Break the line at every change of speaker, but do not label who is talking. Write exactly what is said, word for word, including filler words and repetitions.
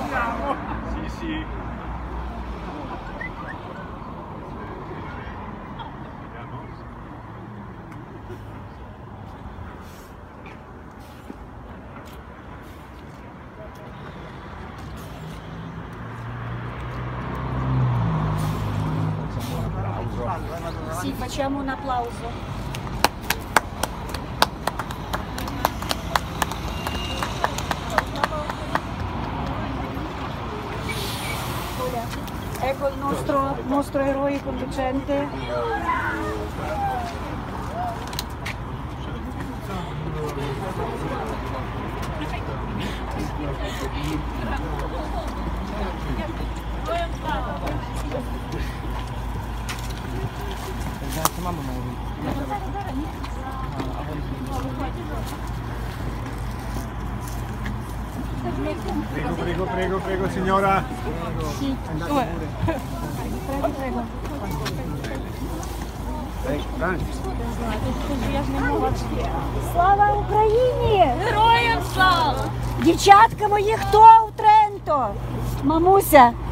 Sì, sì.
Sì, facciamo un applauso. Ecco il nostro, nostro eroe conducente.
Prego, prego, prego, prego, signora.
Sì. Prego, prego. Слава Україні!
Героям слава!
Дівчатка мої, хто у Тренто? Мамуся,